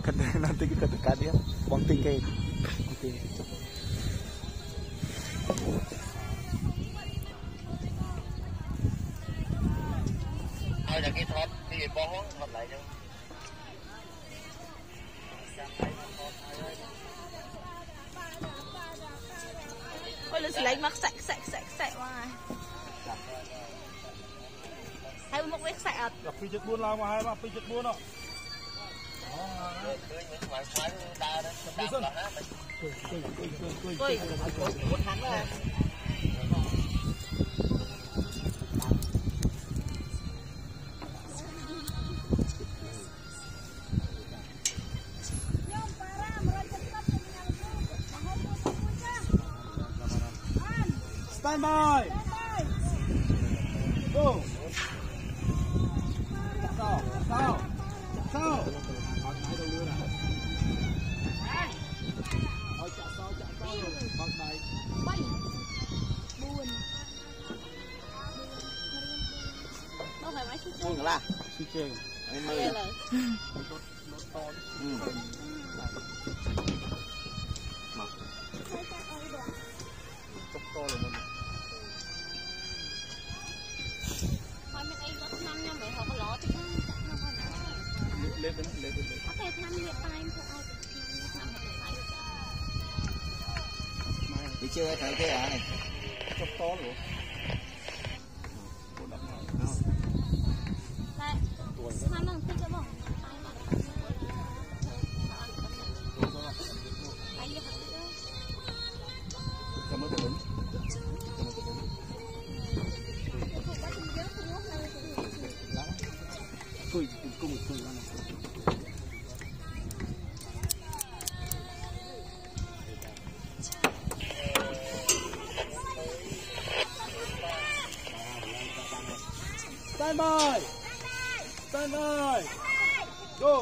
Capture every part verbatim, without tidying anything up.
nanti kita dekat dia bong tinggi ai là cái thọt thì bong thọt lại đâu ôi là lấy mặc sạch sạch sạch sạch mà hai một vết sạch gặp phi chất buôn lao mà hai ba phi chất buôn đó ôi một tháng rồi stand by go sao sao sao thôi chặt sao chặt sao bật này bay buồn đâu phải máy xí buồn là xí chèn em ơi là chọc to rồi mình thôi mình ấy rất năm nha mẹ họ có lọ thì lên lên lên lên có thể năm liệt tay em thôi đi chơi thấy cái à này chọc to rồi đây năm lần thích cái bông cảm ơn bạn Cùi, cùi, cùi ăn stand by stand by go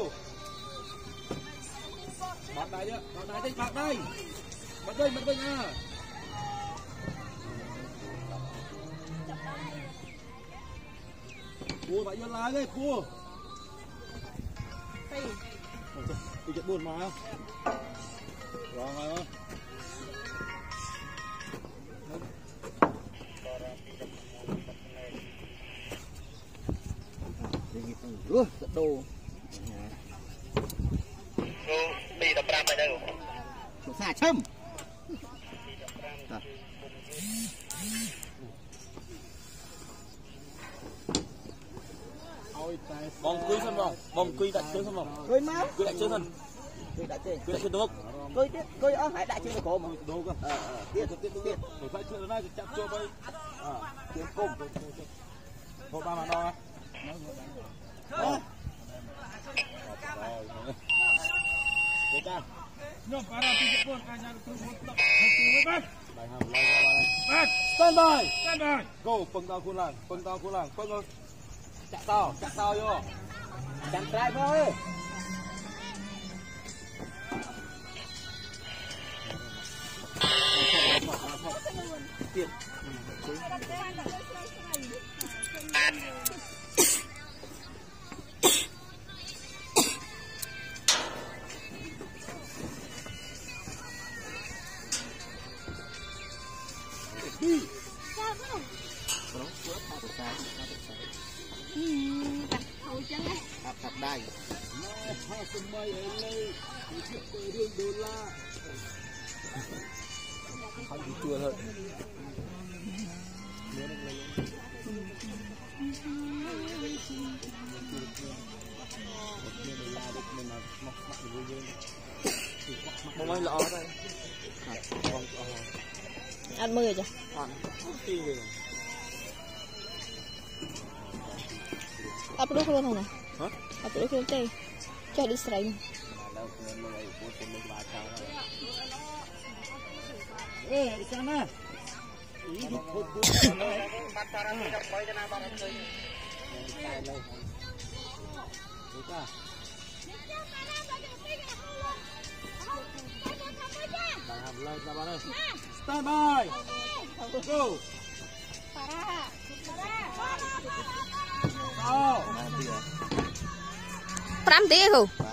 bật đây nhá bật đây bật đây bật đây bật đây nha cua phải yên lái đấy cua đi chết buồn mà rồi rồi Ủa, đồ đi đập ram ở đâu chỗ xa châm bong quy thân bong bong quy đặt chơi thân bong cười máu quy đặt chơi thân cười đã chơi quy đặt chơi được cười tiếp cười ở hải đại chơi được cổ mà đồ cơ ờ ờ tiếp tiếp tiếp để phải chơi này chạm cho bay à tiếng cung hộ ba màn đo đó để ta nhom para tiga pun kajar tu mutlak hati mai bài hàm lai ra bài stand by stand by go peng tao khuôn làng peng tao khuôn làng peng chặt tao chặt tao vô chặt trai thôi tiền đi sao không nó cuốn hai cái sai hai cái sai đặt hậu chân ấy đặt đặt đai nó hoa sân mây ở đây thì chuyện từ đường đô la không bị chua thôi mong anh lọ đây ăn mười chưa ăn tí rồi apa dulu kalau mana hả apa dulu kalau teh cah di serain eh di sana ini foto pacaran tidak boleh kena barang itu kita stand by go parah oh pram teh aku